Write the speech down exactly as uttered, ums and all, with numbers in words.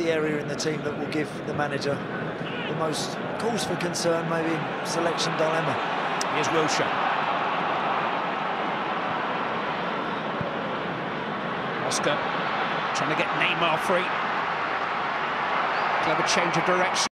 the area in the team that will give the manager the most cause for concern, maybe selection dilemma. Here's Wilshere. Oscar trying to get Neymar free. Clever change of direction.